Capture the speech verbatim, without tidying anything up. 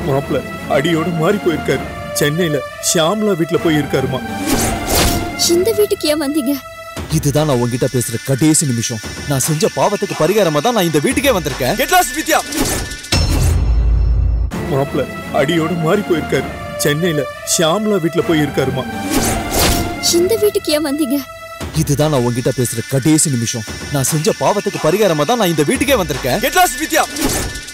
மாப்பிள்ள அடியோட மாறி போயிருக்காரு. சென்னையில ஷாம்லா வீட்டுல போய் இருக்காருமா. இந்த வீட்டுக்கு ஏன் வந்தீங்க? இதுதான் நான் உங்ககிட்ட பேசுற கடைசி நிமிஷம். நான் செஞ்ச பாவத்துக்கு பரிகாரமா தான் நான் இந்த வீட்டுக்கே வந்திருக்கேன். Get lost Vidya. மாப்பிள்ள அடியோட மாறி போயிருக்காரு. சென்னையில ஷாம்லா வீட்டுல போய் இருக்காருமா. இந்த வீட்டுக்கு ஏன் வந்தீங்க? இதுதான் நான் உங்ககிட்ட பேசுற கடைசி நிமிஷம். நான் செஞ்ச பாவத்துக்கு பரிகாரமா தான் நான் இந்த வீட்டுக்கே வந்திருக்கேன். கெட் லாஸ்ட் வித்யா.